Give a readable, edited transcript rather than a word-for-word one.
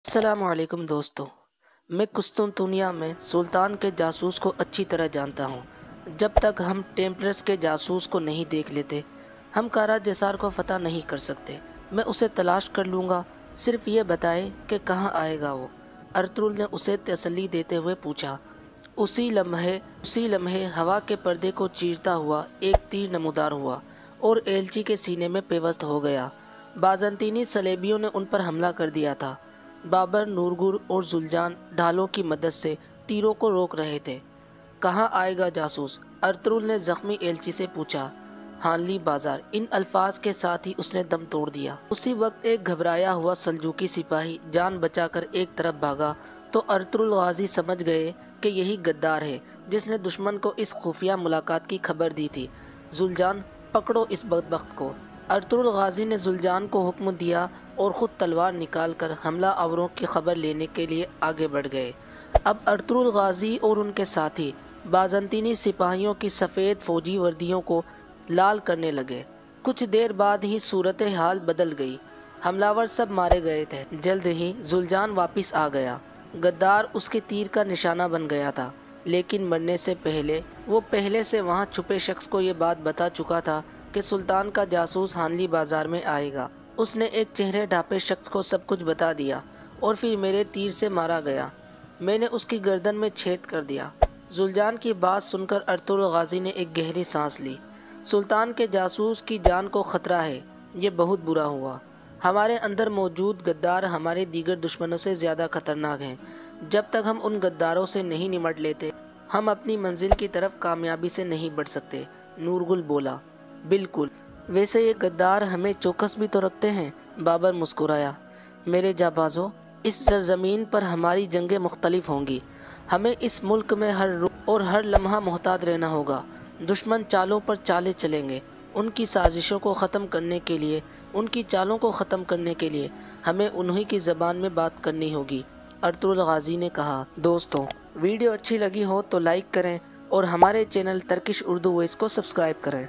अस्सलाम वालेकुम दोस्तों, मैं कुस्तुनतुनिया में सुल्तान के जासूस को अच्छी तरह जानता हूँ। जब तक हम टेम्पलर्स के जासूस को नहीं देख लेते, हम कारा जसार को फ़तह नहीं कर सकते। मैं उसे तलाश कर लूँगा, सिर्फ ये बताए कि कहाँ आएगा वो। अर्तुगरुल ने उसे तसल्ली देते हुए पूछा। उसी लम्हे हवा के पर्दे को चीरता हुआ एक तीर नमूदार हुआ और एलची के सीने में पेवस्त हो गया। बाज़ंतीनी सलेबियों ने उन पर हमला कर दिया था। बाबर, नूरगुर और जुलजान ढालों की मदद से तीरों को रोक रहे थे। कहाँ आएगा जासूस? अर्तुगरुल ने जख्मी एलची से पूछा। हानली बाजार। इन अल्फाज के साथ ही उसने दम तोड़ दिया। उसी वक्त एक घबराया हुआ सल्जूकी सिपाही जान बचाकर एक तरफ भागा तो अर्तुगरुल गाजी समझ गए कि यही गद्दार है जिसने दुश्मन को इस खुफिया मुलाकात की खबर दी थी। जुलजान, पकड़ो इस बदबख्त को। अर्तुगरुल गाजी ने जुलजान को हुक्म दिया और ख़ुद तलवार निकालकर हमला आवरों की खबर लेने के लिए आगे बढ़ गए। अब अर्तुगरुल गाजी और उनके साथी बाज़ंतीनी सिपाहियों की सफ़ेद फौजी वर्दियों को लाल करने लगे। कुछ देर बाद ही सूरत हाल बदल गई। हमलावर सब मारे गए थे। जल्द ही जुलजान वापस आ गया। गद्दार उसके तीर का निशाना बन गया था, लेकिन मरने से पहले वो पहले से वहाँ छुपे शख्स को ये बात बता चुका था कि सुल्तान का जासूस हानली बाजार में आएगा। उसने एक चेहरे ढापे शख्स को सब कुछ बता दिया और फिर मेरे तीर से मारा गया। मैंने उसकी गर्दन में छेद कर दिया। जुलजान की बात सुनकर अर्तुगरुल गाजी ने एक गहरी सांस ली। सुल्तान के जासूस की जान को ख़तरा है। ये बहुत बुरा हुआ। हमारे अंदर मौजूद गद्दार हमारे दीगर दुश्मनों से ज़्यादा खतरनाक हैं। जब तक हम उन गद्दारों से नहीं निमट लेते, हम अपनी मंजिल की तरफ कामयाबी से नहीं बढ़ सकते। नूरगुल बोला। बिल्कुल, वैसे ये गद्दार हमें चौकस भी तो रखते हैं। बाबर मुस्कुराया। मेरे जाबाजों, इस सरजमीन पर हमारी जंगें मुख्तलिफ होंगी। हमें इस मुल्क में हर रुख और हर लम्हा मोहतात रहना होगा। दुश्मन चालों पर चाले चलेंगे। उनकी साजिशों को ख़त्म करने के लिए, उनकी चालों को ख़त्म करने के लिए हमें उन्हीं की ज़बान में बात करनी होगी। अर्तुगरुल गाजी ने कहा। दोस्तों, वीडियो अच्छी लगी हो तो लाइक करें और हमारे चैनल टर्किश उर्दू वॉइस को सब्सक्राइब करें।